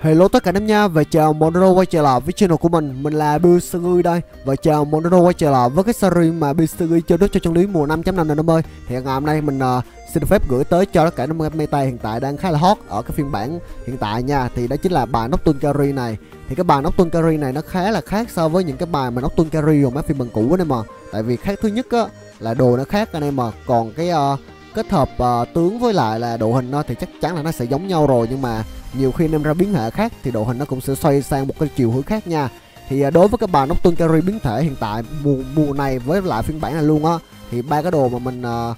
Hello tất cả anh em nha, và chào mọi người quay trở lại với channel của mình là Bill đây. Và chào mọi người quay trở lại với cái series mà Bill chơi đốt cho chân lý mùa 5.5 này em ơi. Thì ngày hôm nay mình xin phép gửi tới cho tất cả anh em meta hiện tại đang khá là hot ở cái phiên bản hiện tại nha. Thì đó chính là bài Nocturne Carry này. Thì cái bài Nocturne Carry này nó khá là khác so với những cái bài mà Nocturne Carry của mấy phiên bản cũ anh em mà. Tại vì khác thứ nhất á là đồ nó khác anh em mà. Còn cái kết hợp tướng với lại là độ hình thì chắc chắn là nó sẽ giống nhau rồi, nhưng mà nhiều khi anh em ra biến hệ khác thì độ hình nó cũng sẽ xoay sang một cái chiều hướng khác nha. Thì đối với cái bài Nocturne Carry biến thể hiện tại mùa này với lại phiên bản này luôn á, thì ba cái đồ mà mình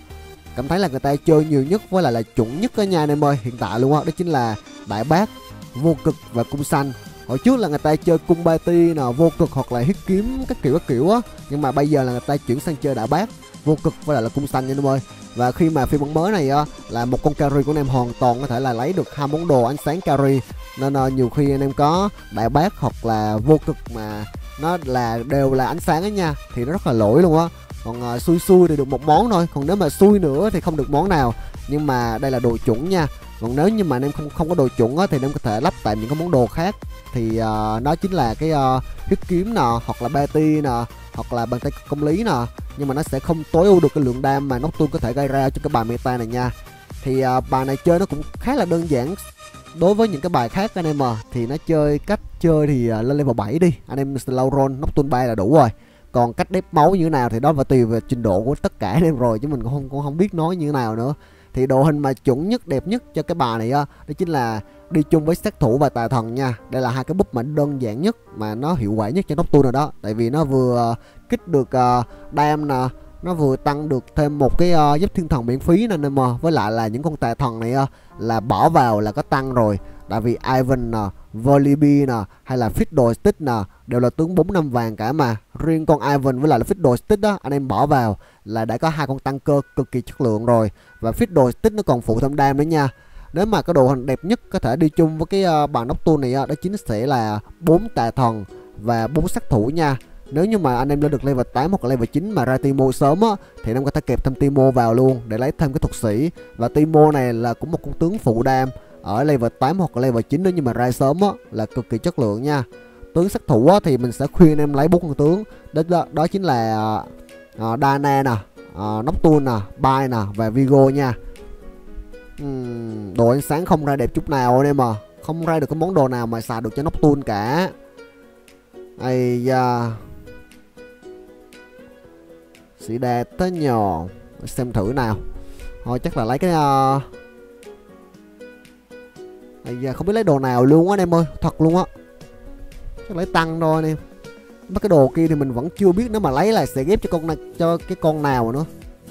cảm thấy là người ta chơi nhiều nhất với lại là chuẩn nhất đó nha anh em ơi, hiện tại luôn á, đó chính là đại bác, vô cực và cung xanh. Hồi trước là người ta chơi cung ba ti nè, vô cực hoặc là hít kiếm các kiểu á, nhưng mà bây giờ là người ta chuyển sang chơi đại bác, vô cực với lại là cung xanh nha anh em ơi. Và khi mà phiên bản mới này á, là một con carry của anh em hoàn toàn có thể là lấy được hai món đồ ánh sáng carry, nên nhiều khi anh em có đại bác hoặc là vô cực mà nó là đều là ánh sáng ấy nha, thì nó rất là lỗi luôn á. Còn xui thì được một món thôi, còn nếu mà xui nữa thì không được món nào. Nhưng mà đây là đồ chuẩn nha. Còn nếu như mà anh em không có đồ chuẩn á, thì anh em có thể lắp tại những cái món đồ khác. Thì nó chính là cái huyết kiếm nè, hoặc là ba ti nè, hoặc là bàn tay công lý nè, nhưng mà nó sẽ không tối ưu được cái lượng đam mà Nocturne có thể gây ra cho cái bài meta này nha. Thì bài này chơi nó cũng khá là đơn giản đối với những cái bài khác anh em mà. Thì nó cách chơi thì lên level 7 đi, anh em slow roll Nocturne 3 là đủ rồi. Còn cách đép máu như thế nào thì đó phải tùy về trình độ của tất cả anh em rồi, chứ mình cũng không biết nói như thế nào nữa. Thì độ hình mà chuẩn nhất, đẹp nhất cho cái bài này đó chính là đi chung với sát thủ và tà thần nha. Đây là hai cái búp mà đơn giản nhất mà nó hiệu quả nhất cho Nocturne rồi đó. Tại vì nó vừa kích được đam nè, nó vừa tăng được thêm một cái giáp thiên thần miễn phí nè mà. Với lại là những con tà thần này là bỏ vào là có tăng rồi. Tại vì Ivan nè, Volibear nè, hay là Fiddlestick nè, đều là tướng 4 năm vàng cả mà. Riêng con Ivan với lại là Fiddlestick đó, anh em bỏ vào là đã có hai con tăng cơ cực kỳ chất lượng rồi. Và Fiddlestick nó còn phụ thêm đam nữa nha. Nếu mà cái đồ hình đẹp nhất có thể đi chung với cái bản Nocturne này đó chính sẽ là 4 tà thần và 4 sát thủ nha. Nếu như mà anh em lên được level 8 hoặc level 9 mà ra Timo sớm á, thì anh em có thể kẹp thêm Timo vào luôn để lấy thêm cái thuật sĩ. Và Timo này là cũng một con tướng phụ đam ở level 8 hoặc level 9 nếu như mà ra sớm á, là cực kỳ chất lượng nha. Tướng sát thủ á, thì mình sẽ khuyên em lấy 4 con tướng. Đó chính là Dana nè, Nocturne nè, Bai nè và Vigo nha. Đồ ánh sáng không ra đẹp chút nào anh em à. Không ra được cái món đồ nào mà xài được cho Nocturne cả. Ây da, sĩ đẹp tới nhỏ. Xem thử nào. Thôi chắc là lấy cái ây da, không biết lấy đồ nào luôn á anh em ơi. Thật luôn á. Chắc lấy tăng thôi anh em. Mấy cái đồ kia thì mình vẫn chưa biết, nếu mà lấy là sẽ ghép cho cái con nào nữa.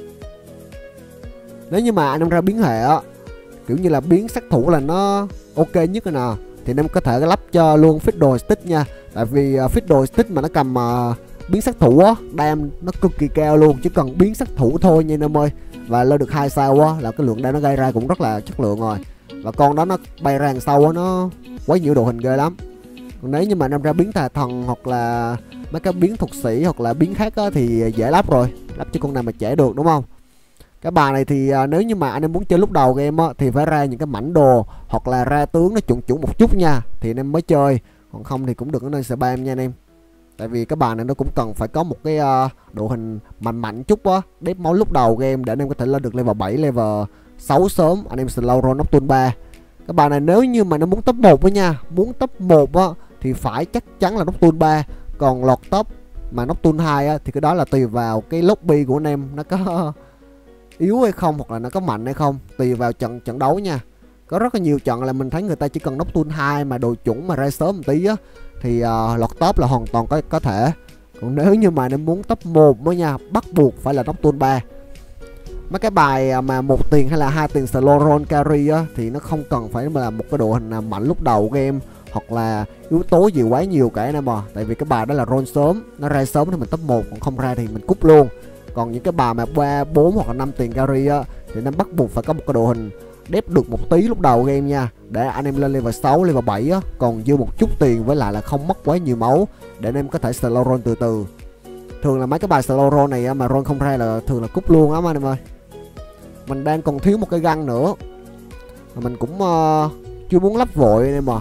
Nếu như mà anh em ra biến hệ á, kiểu như là biến sát thủ là nó ok nhất rồi nè, thì anh em có thể lắp cho luôn Fiddlestick nha. Tại vì Fiddlestick mà nó cầm biến sát thủ á, đam nó cực kỳ cao luôn, chỉ cần biến sát thủ thôi nha anh em ơi. Và lên được 2 sao á là cái lượng đam nó gây ra cũng rất là chất lượng rồi. Và con đó nó bay ra đằng sau á, nó quá nhiều đồ hình ghê lắm. Còn nếu như mà anh em ra biến tà thần hoặc là mấy cái biến thuật sĩ hoặc là biến khác á, thì dễ lắp rồi, lắp cho con nào mà trẻ được đúng không. Cái bài này thì nếu như mà anh em muốn chơi lúc đầu game á, thì phải ra những cái mảnh đồ hoặc là ra tướng nó chuẩn một chút nha, thì anh em mới chơi. Còn không thì cũng đừng có nên spam nha anh em. Tại vì cái bài này nó cũng cần phải có một cái độ hình mạnh chút á, đép máu lúc đầu game để anh em có thể lên được level 7, level 6 sớm. Anh em slow roll Nocturne 3. Cái bài này nếu như mà nó muốn top 1 á nha, muốn top 1 á thì phải chắc chắn là Nocturne 3. Còn lọt top mà Nocturne 2 á thì cái đó là tùy vào cái lobby của anh em nó có yếu hay không, hoặc là nó có mạnh hay không, tùy vào trận đấu nha. Có rất là nhiều trận là mình thấy người ta chỉ cần Nocturne 2 mà đồ chuẩn mà ra sớm một tí á, thì lọt top là hoàn toàn có thể. Còn nếu như mà em muốn top 1 mới nha, bắt buộc phải là Nocturne 3. Mấy cái bài mà 1 tiền hay là 2 tiền slow roll carry á, thì nó không cần phải là một cái độ hình nào mạnh lúc đầu game hoặc là yếu tố gì quá nhiều cả anh em à. Tại vì cái bài đó là roll sớm, nó ra sớm thì mình top 1, còn không ra thì mình cúp luôn. Còn những cái bài mà 3, 4 hoặc là 5 tiền carry á, thì nên bắt buộc phải có một cái độ hình đép được một tí lúc đầu game nha, để anh em lên level 6, level 7 á, còn dư một chút tiền với lại là không mất quá nhiều máu để anh em có thể slow roll từ từ. Thường là mấy cái bài slow roll này á, mà roll không ra là thường là cúp luôn á anh em ơi. Mình đang còn thiếu một cái găng nữa mà mình cũng chưa muốn lắp vội anh em à.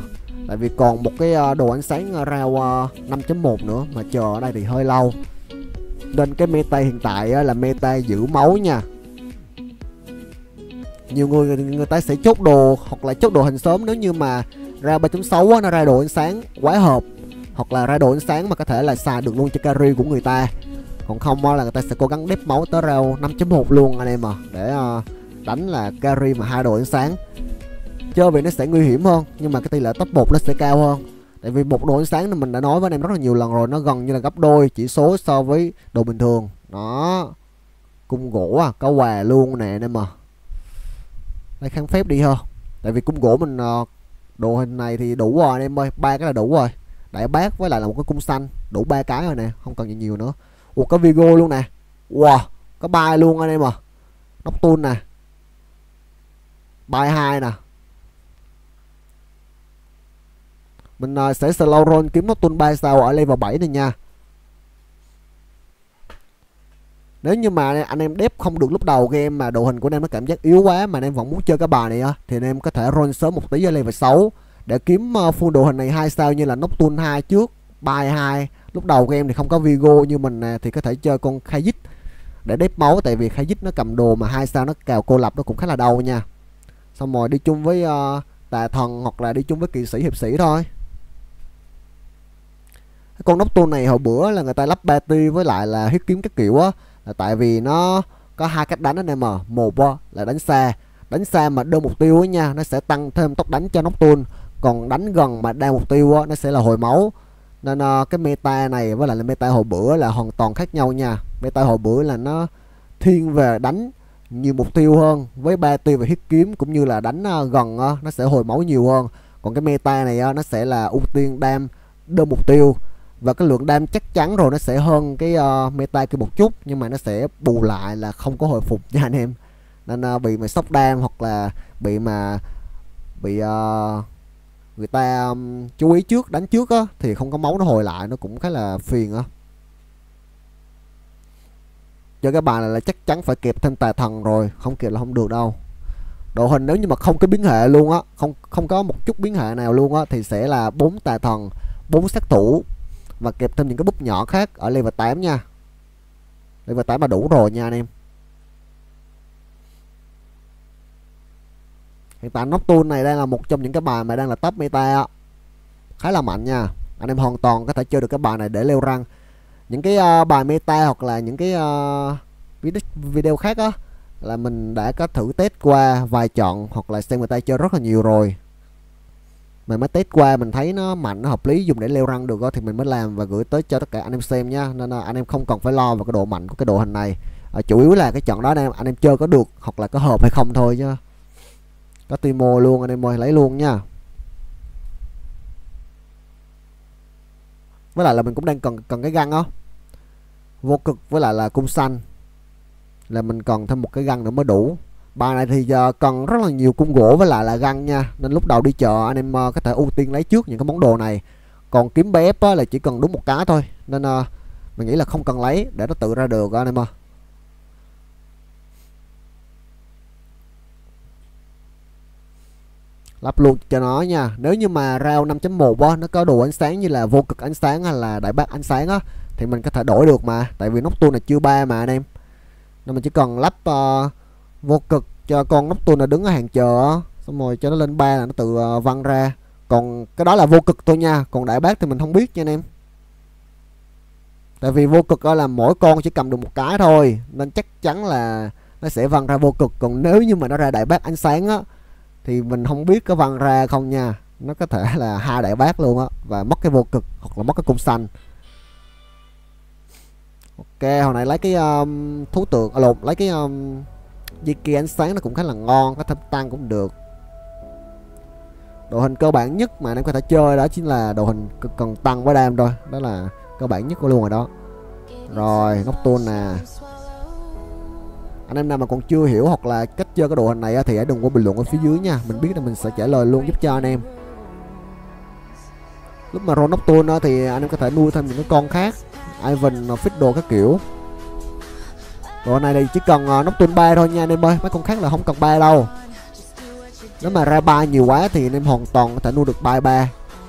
Tại vì còn một cái đồ ánh sáng rao 5.1 nữa mà chờ ở đây thì hơi lâu. Nên cái meta hiện tại là meta giữ máu nha. Nhiều người ta sẽ chốt đồ hoặc là chốt đồ hình sớm nếu như mà ra 3.6 nó ra đồ ánh sáng quá hợp, hoặc là ra đồ ánh sáng mà có thể là xài được luôn cho carry của người ta. Còn không là người ta sẽ cố gắng đép máu tới rao 5.1 luôn anh em à, để đánh là carry mà 2 đồ ánh sáng. Chơi vì nó sẽ nguy hiểm hơn, nhưng mà cái tỷ lệ top 1 nó sẽ cao hơn. Tại vì một đồ ánh sáng này mình đã nói với anh em rất là nhiều lần rồi, nó gần như là gấp đôi chỉ số so với đồ bình thường. Đó, cung gỗ có quà luôn nè anh em à. Đây kháng phép đi ha. Tại vì cung gỗ mình đồ hình này thì đủ rồi anh em ơi, 3 cái là đủ rồi. Đại bác với lại là một cái cung xanh, đủ 3 cái rồi nè, không cần gì nhiều nữa. Ủa có Vigo luôn nè. Wow, có bài luôn anh em à. Nocturne nè. Bài 2 nè. Mình sẽ slow roll kiếm Nocturne 3 sao ở level 7 này nha. Nếu như mà anh em đép không được lúc đầu game mà đồ hình của anh em nó cảm giác yếu quá mà anh em vẫn muốn chơi cái bài này á, thì anh em có thể roll sớm một tí ở level 6 để kiếm full đồ hình này 2 sao như là Nocturne 2 trước, bài 2. Lúc đầu game thì không có Vigo như mình nè, thì có thể chơi con Khayit để đép máu, tại vì Khayit nó cầm đồ mà 2 sao nó cào cô lập nó cũng khá là đau nha. Xong rồi đi chung với tà thần hoặc là đi chung với kỵ sĩ hiệp sĩ thôi. Con Nocturne này hồi bữa là người ta lắp party với lại là huyết kiếm các kiểu á, là tại vì nó có 2 cách đánh anh em à. Một là đánh xa mà đơn mục tiêu á nha, nó sẽ tăng thêm tốc đánh cho Nocturne. Còn đánh gần mà đa mục tiêu á, nó sẽ là hồi máu. Nên cái meta này với lại là meta hồi bữa là hoàn toàn khác nhau nha. Meta hồi bữa là nó thiên về đánh nhiều mục tiêu hơn, với party và huyết kiếm cũng như là đánh gần nó sẽ hồi máu nhiều hơn. Còn cái meta này nó sẽ là ưu tiên đam đơn mục tiêu, và cái lượng đam chắc chắn rồi nó sẽ hơn cái meta kia một chút, nhưng mà nó sẽ bù lại là không có hồi phục nha anh em. Nên bị mà sốc đam hoặc là bị người ta chú ý trước, đánh trước á, thì không có máu nó hồi lại, nó cũng khá là phiền á. Cho các bạn là chắc chắn phải kịp thêm tà thần rồi, không kịp là không được đâu. Đội hình nếu như mà không có biến hệ luôn á, không có một chút biến hệ nào luôn á, thì sẽ là 4 tà thần, 4 sát thủ và kẹp thêm những cái búp nhỏ khác ở level 8 nha. Level 8 là đủ rồi nha anh em. Hiện tại Nocturne này đang là một trong những cái bài mà đang là top meta á, khá là mạnh nha. Anh em hoàn toàn có thể chơi được cái bài này để leo rank. Những cái bài meta hoặc là những cái video khác á là mình đã có thử test qua vài trận, hoặc là xem người ta chơi rất là nhiều rồi. Mình mới test qua mình thấy nó mạnh, nó hợp lý dùng để leo rank được đó, thì mình mới làm và gửi tới cho tất cả anh em xem nha. Nên anh em không cần phải lo về cái độ mạnh của cái đồ hình này. Chủ yếu là cái trận đó anh em chơi có được hoặc là có hợp hay không thôi chứ. Có Timo luôn anh em ơi, lấy luôn nha. Với lại là mình cũng đang cần cái găng đó, vô cực với lại là cung xanh, là mình cần thêm một cái găng nữa mới đủ. Bài này thì cần rất là nhiều cung gỗ với lại là găng nha, nên lúc đầu đi chợ anh em có thể ưu tiên lấy trước những cái món đồ này. Còn kiếm BF là chỉ cần đúng một cái thôi, nên mình nghĩ là không cần lấy để nó tự ra được anh em ơi. Lắp luôn cho nó nha. Nếu như mà rao 5.1 nó có đồ ánh sáng như là vô cực ánh sáng hay là đại bác ánh sáng á, thì mình có thể đổi được mà, tại vì Nocturne này chưa 3 mà anh em. Nên mình chỉ cần lắp vô cực cho con Nocturne là đứng ở hàng chờ, xong rồi cho nó lên 3 là nó tự văng ra. Còn cái đó là vô cực thôi nha, còn đại bác thì mình không biết nha anh em. Tại vì vô cực là mỗi con chỉ cầm được một cái thôi, nên chắc chắn là nó sẽ văng ra vô cực. Còn nếu như mà nó ra đại bác ánh sáng á, thì mình không biết có văng ra không nha. Nó có thể là 2 đại bác luôn á, và mất cái vô cực hoặc là mất cái cung xanh. Ok, hồi nãy lấy cái thú tượng lấy cái dây kia ánh sáng nó cũng khá là ngon, có thêm tăng cũng được. Đồ hình cơ bản nhất mà anh em có thể chơi đó chính là đồ hình cần tăng với đam thôi, đó là cơ bản nhất của luôn rồi đó. Rồi Nocturne nè. Anh em nào mà còn chưa hiểu hoặc là cách chơi cái đồ hình này thì hãy đừng quên bình luận ở phía dưới nha, mình biết là mình sẽ trả lời luôn giúp cho anh em. Lúc mà roll Nocturne thì anh em có thể nuôi thêm những cái con khác, Ivan, Fiddle các kiểu. Đồ này thì chỉ cần Nocturne 3 thôi nha anh em ơi, mấy con khác là không cần 3 đâu. Nếu mà ra 3 nhiều quá thì anh em hoàn toàn có thể nuôi được 3.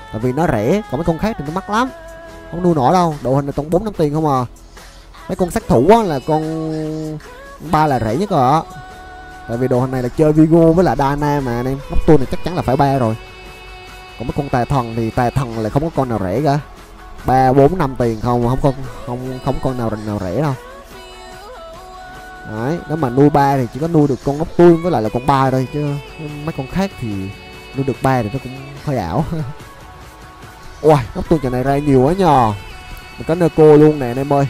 Tại vì nó rẻ, còn mấy con khác thì nó mắc lắm, không nuôi nổi đâu. Độ hình là toàn 4-5 tiền không à. Mấy con sát thủ á là con 3 là rẻ nhất rồi á. Tại vì đồ hình này là chơi Vigo với lại Dana mà anh em, nóc tool này chắc chắn là phải 3 rồi. Còn mấy con tà thần thì tà thần là không có con nào rẻ cả, 3-4-5 tiền không, không con nào rẻ đâu. Đấy, nếu mà nuôi 3 thì chỉ có nuôi được con nóc tool với lại là con 3 thôi, chứ mấy con khác thì nuôi được 3 thì nó cũng hơi ảo. Ôi, nóc tool trận này ra nhiều quá nhờ. Mình có Neko luôn nè anh em ơi.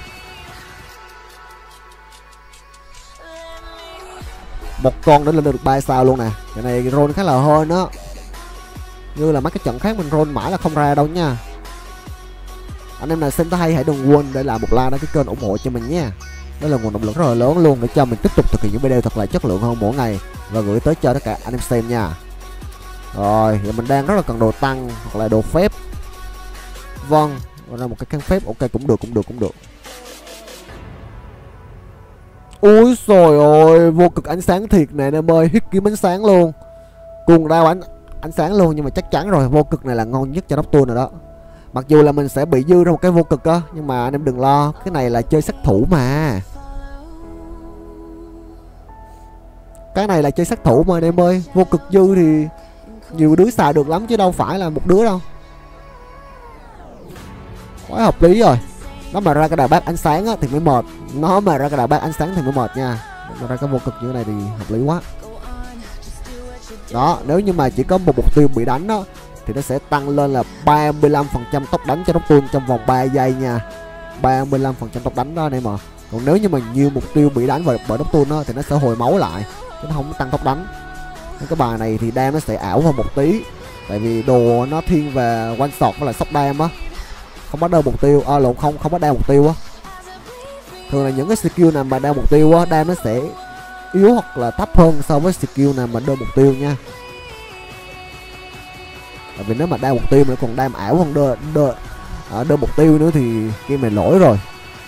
Một con nữa lên được 3 sao luôn nè. Cái này roll khá là hơn đó. Như là mấy cái trận khác mình roll mãi là không ra đâu nha. Anh em nào xem thấy hay hãy đừng quên để lại một like đăng ký kênh ủng hộ cho mình nha. Đó là nguồn động lực rất là lớn luôn để cho mình tiếp tục thực hiện những video thật là chất lượng hơn mỗi ngày và gửi tới cho tất cả anh em xem nha. Rồi, giờ mình đang rất là cần đồ tăng hoặc là đồ phép. Vâng, ra một cái kháng phép, ok cũng được. Úi trời ơi, vô cực ánh sáng thiệt nè anh em ơi, hít kiếm ánh sáng luôn. Cùng đao ánh sáng luôn, nhưng mà chắc chắn rồi, vô cực này là ngon nhất cho nóc tool rồi đó. Mặc dù là mình sẽ bị dư ra một cái vô cực á, nhưng mà anh em đừng lo, cái này là chơi sát thủ mà. Cái này là chơi sát thủ mà anh em ơi, vô cực dư thì nhiều đứa xài được lắm chứ đâu phải là một đứa đâu. Quá hợp lý rồi. Nó mà ra cái đà bát ánh sáng á thì mới mệt. Nó mà ra cái đà bát ánh sáng thì mới mệt nha. Mà ra cái vô cực như thế này thì hợp lý quá. Đó, nếu như mà chỉ có một mục tiêu bị đánh đó thì nó sẽ tăng lên là 35% tốc đánh cho nóc tool trong vòng 3 giây nha. 35% tốc đánh đó anh em ạ. Còn nếu như mà nhiều mục tiêu bị đánh bởi nóc tool đó thì nó sẽ hồi máu lại, chứ nó không tăng tốc đánh. Nên cái bài này thì đam nó sẽ ảo hơn một tí. Tại vì đồ nó thiên về one shot với lại sốc đam á. Không bắt đơn mục tiêu, không bắt đam mục tiêu á. Thường là những cái skill nào mà đam mục tiêu á, đam nó sẽ yếu hoặc là thấp hơn so với skill nào mà đơn mục tiêu nha. Tại vì nếu mà đam mục tiêu mà còn đam ảo hơn đơn mục tiêu nữa thì game này lỗi rồi.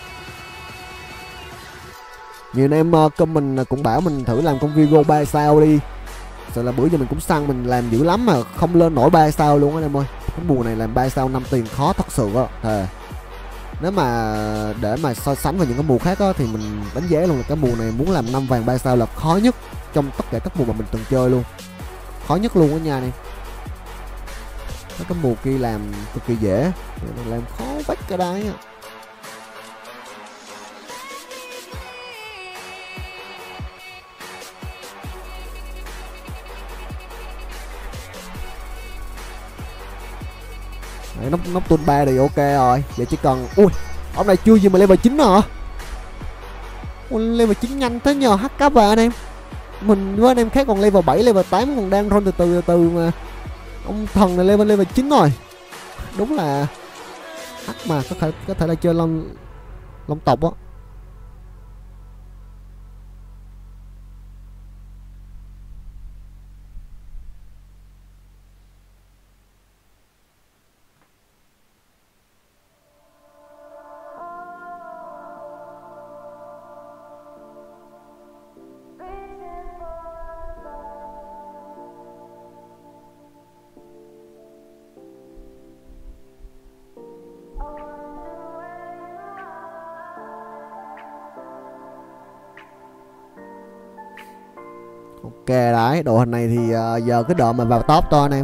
Nhiều anh em comment cũng bảo mình thử làm con Vigo 3 sao đi. Sợ là bữa giờ mình cũng săn mình làm dữ lắm mà không lên nổi 3 sao luôn anh em ơi. Cái mùa này làm 3 sao 5 tiền khó thật sự á. Nếu mà để mà so sánh với những cái mùa khác á thì mình đánh giá luôn là cái mùa này muốn làm 5 vàng 3 sao là khó nhất trong tất cả các mùa mà mình từng chơi luôn. Khó nhất luôn á nha này. Cái mùa kia làm cực kỳ dễ, làm khó vách cái đáy á. Nóc tool 3 thì ok rồi. Vậy chỉ cần... Ui, ông này chưa gì mà level 9 hả? Ui, level 9 nhanh thế nhờ, HK và anh em. Mình với anh em khác còn level 7, level 8 còn đang roll từ từ mà. Ông thần này level 9 rồi. Đúng là H mà có thể là chơi long tộc á. Ok đấy, đội hình này thì giờ cái đội mà vào top to anh em.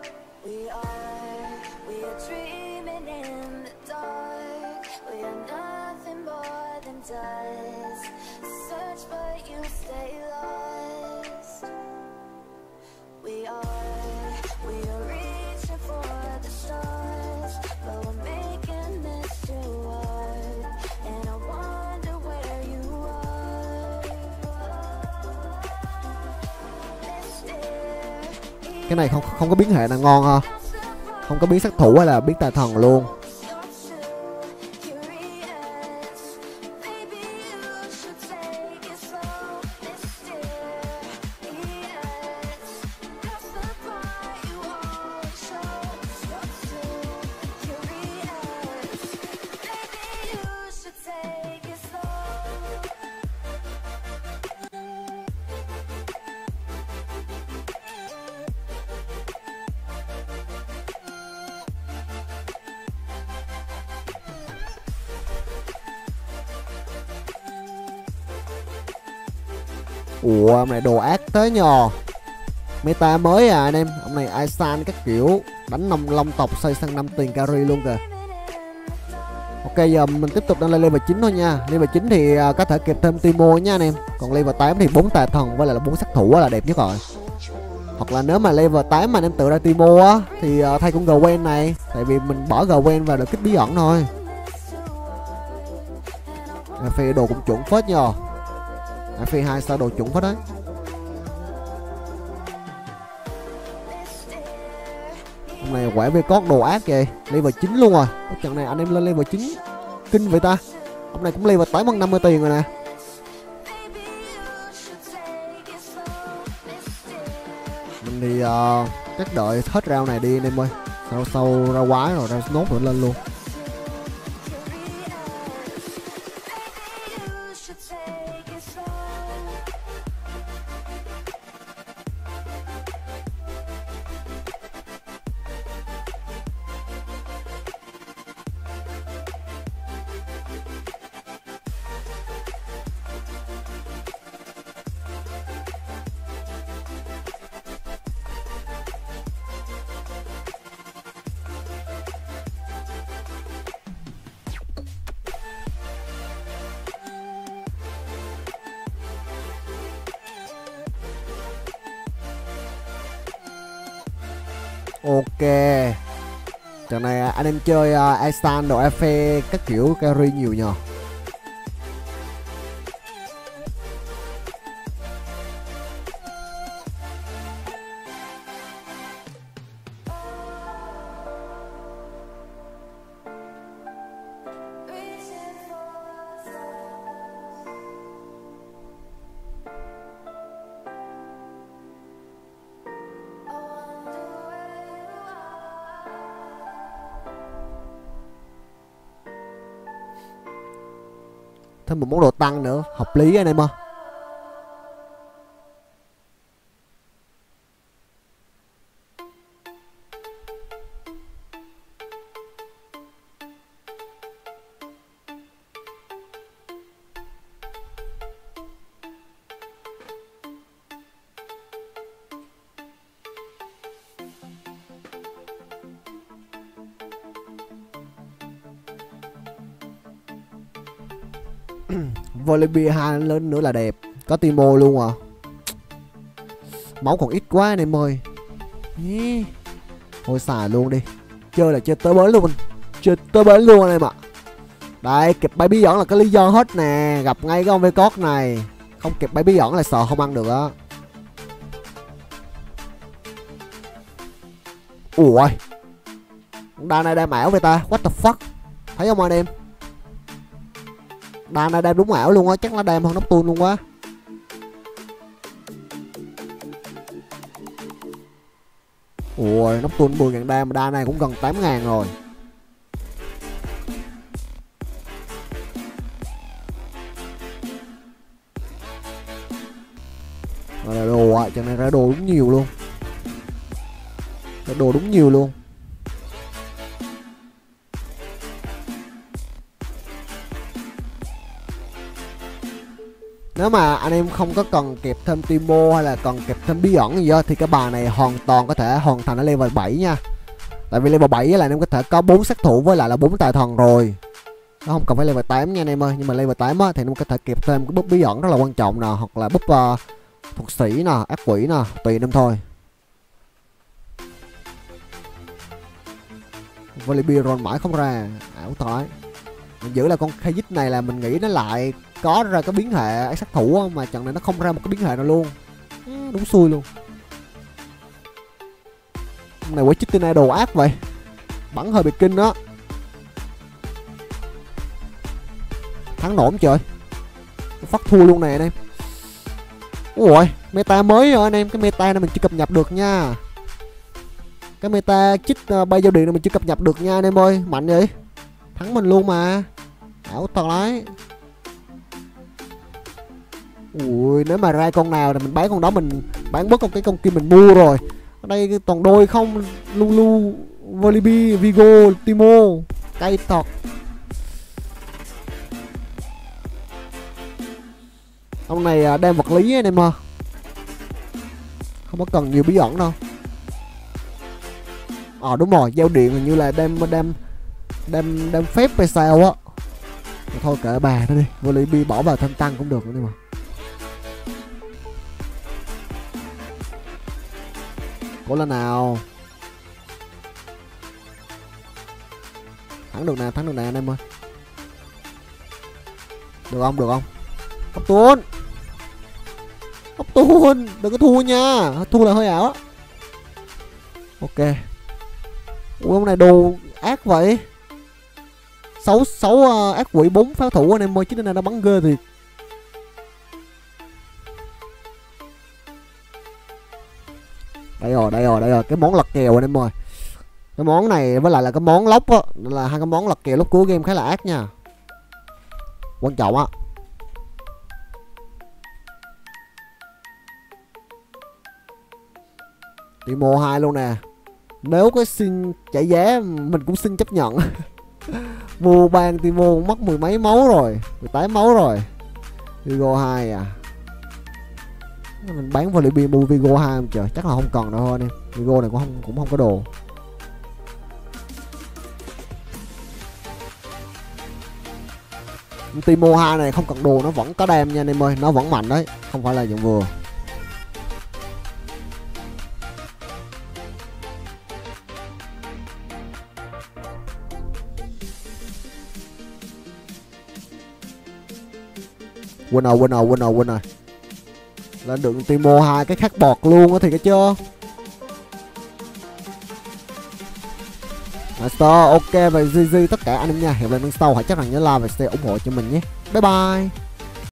Cái này không có biến hệ nào ngon ha. Không có biến sát thủ hay là biến tà thần luôn. Ủa ông này đồ ác thế nhờ. Meta mới à anh em. Ông này Aisan các kiểu, đánh long tộc xây sang 5 tiền carry luôn kìa. Ok giờ mình tiếp tục đang lên level 9 thôi nha. Level 9 thì có thể kịp thêm Timo nha anh em. Còn level 8 thì 4 tà thần với lại là 4 sát thủ là đẹp nhất rồi. Hoặc là nếu mà level 8 mà anh em tự ra Timo á thì thay con Gwen này, tại vì mình bỏ Gwen vào được kích bí ẩn thôi. Phi đồ cũng chuẩn phết nhờ. Phi 2 sao đồ chuẩn phết đấy. Hôm này quả về có đồ ác kìa. Level 9 luôn rồi. Trận này anh em lên level 9 kinh vậy ta. Hôm nay cũng level 8 bằng 50 tiền rồi nè. Mình thì chắc đợi hết round này đi anh em ơi. Sau ra quái rồi ra nốt rồi lên luôn. Ok. Trận này anh em chơi Aisan đồ Afe các kiểu carry nhiều nhờ. Thêm một món đồ tăng nữa, hợp lý anh em ơi. Volibia 2 lên nữa là đẹp. Có Timo luôn à. Máu còn ít quá anh em ơi. Thôi xài luôn đi. Chơi là chơi tới bến luôn. Chơi tới bến luôn anh em ạ. Đây kịp bay bí ẩn là cái lý do hết nè. Gặp ngay cái ông Vcot này. Không kịp bay bí ẩn là sợ không ăn được á. Ủa đàn này đang ảo vậy ta. What the fuck. Thấy không anh em. Đàn này đem đúng ảo luôn á. Chắc nó đem hơn Nocturne luôn quá. Ui Nocturne 10.000 đam. Đàn này cũng gần 8.000 rồi. Rồi đồ ạ. Trận này ra đồ đúng nhiều luôn. Ra đồ đúng nhiều luôn. Nếu mà anh em không có cần kịp thêm Timo hay là cần kịp thêm bí ẩn gì đó thì cái bài này hoàn toàn có thể hoàn thành ở level 7 nha. Tại vì level 7 là anh em có thể có 4 sát thủ với lại là 4 tài thần rồi. Nó không cần phải level 8 nha anh em ơi. Nhưng mà level 8 á, thì anh em có thể kịp thêm cái búp bí ẩn rất là quan trọng nè. Hoặc là búp thuật sĩ nè, ác quỷ nè, tùy anh em thôi. Volibia roll mãi không ra. Ảo thoải. Mình giữ là con Khayit này là mình nghĩ nó lại có ra cái biến hệ sát thủ mà trận này nó không ra một cái biến hệ nào luôn. Đúng xui luôn. Hôm này quả chích tên này đồ ác vậy. Bắn hơi bị kinh đó. Thắng nổ không trời. Phát thua luôn nè anh em. Ui meta mới rồi anh em. Cái meta này mình chưa cập nhật được nha. Cái meta chích bay giao điện này mình chưa cập nhật được nha anh em ơi. Mạnh vậy. Thắng mình luôn mà. Ảo toàn lái. Ui nếu mà ra con nào thì mình bán con đó. Mình bán bớt con kia mình mua rồi. Ở đây toàn đôi không. Lulu, Volibear, Vigo, Timo. Cay thật. Ông này đem vật lý anh em ơi, không có cần nhiều bí ẩn đâu. Đúng rồi, giao điện hình như là đem phép hay sao á. Thôi kệ bà nó đi, Volibear bỏ vào thanh tăng cũng được nữa mà. Cố lên nào. Thắng được nè anh em ơi. Được không? Hấp tuôn, đừng có thua nha, thua là hơi ảo á. Ok. Ui, ông này đồ ác vậy. 6 ác quỷ 4 pháo thủ anh em ơi, chứ nên là nó bắn ghê thiệt. Đây rồi, cái món lật kèo anh em ơi. Cái món này với lại là cái món lốc á, là hai cái món lật kèo lúc cuối game khá là ác nha. Quan trọng á. Timo 2 luôn nè. Nếu có xin trả giá mình cũng xin chấp nhận. Mua ban Timo mất 10 mấy máu rồi, 18 máu rồi. Vigo 2 à. Mình bán Volibear mua Vigo 2 không trời, chắc là không cần đâu thôi anh em. Vigo này cũng không có đồ. Timo 2 này không cần đồ nó vẫn có đam nha anh em ơi, nó vẫn mạnh đấy, không phải là dạng vừa. Quên rồi. Lên được Timo 2 cái khắc bọt luôn á thì cái chưa. Master, ok và GG tất cả anh em nha. Hẹn gặp lại lần sau, hãy chắc rằng nhớ like và share ủng hộ cho mình nhé. Bye bye.